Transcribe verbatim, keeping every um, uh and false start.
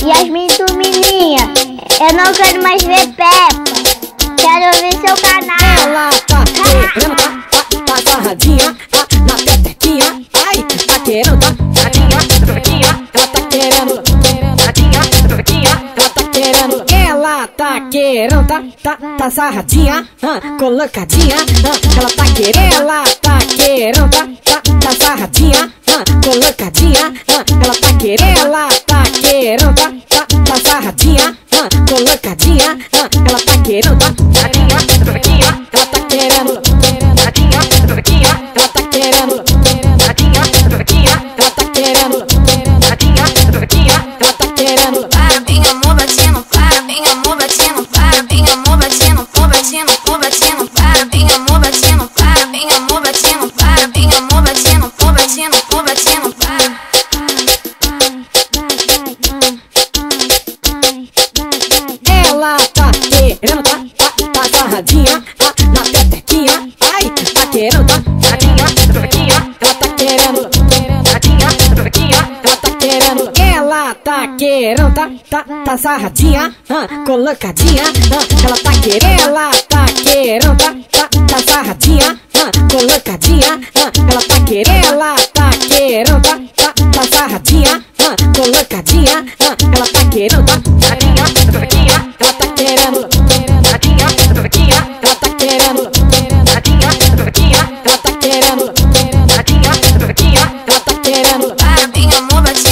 Yasmin Turmininha, eu não quero mais ver Peppa. Quero ver seu canal. Ela tá querendo, tá, tá, tá sarradinha, tá na pepequinha. Ai, tá querendo, tá, sarradinha, pepequinha. Ela tá querendo, sarradinha, pepequinha. Ela tá querendo, ela tá querendo, tá, tá, tá sarradinha, ah, colocadinha, ah, ela tá querendo, ela tá querendo, tá, tá, tá sarradinha, ah, colocadinha, ah, ela tá querendo, ela tá querendo, tá, tá, tá sarradinha, ah, colocadinha, ah, ela tá querendo, tá, sarradinha, pepequinha. Ela tá querendo, sarradinha, pepequinha. Ela tá querendo, sarradinha, pepequinha. Ela tá querendo, sarradinha, pepequinha. Ela tá querendo. Para, bem amor batendo, para, bem amor batendo, para, bem amor batendo, for batendo, for batendo, para, bem amor batendo, para, bem amor batendo, para, bem amor batendo, for batendo, for batendo, para. Ela tá querendo, tá, tá, tá sarradinha, tá na pepequinha. Ai, tá querendo, tá, sarradinha, pepequinha. Ela tá querendo, sarradinha, pepequinha. Ela tá querendo, ela tá querendo, tá, tá, tá sarradinha, ah, colocadinha, ah, ela tá querendo, ela tá querendo, tá, tá, tá sarradinha, ah, colocadinha, ah, ela tá querendo, ela tá querendo, tá, tá, tá sarradinha, ah, colocadinha, ah, ela tá querendo, tá, sarradinha, pepequinha. Ela tá querendo, sarradinha, pepequinha. Ela tá querendo, sarradinha, pepequinha. Ela tá querendo, sarradinha, pepequinha. Ela tá querendo. Para, bem amor batendo.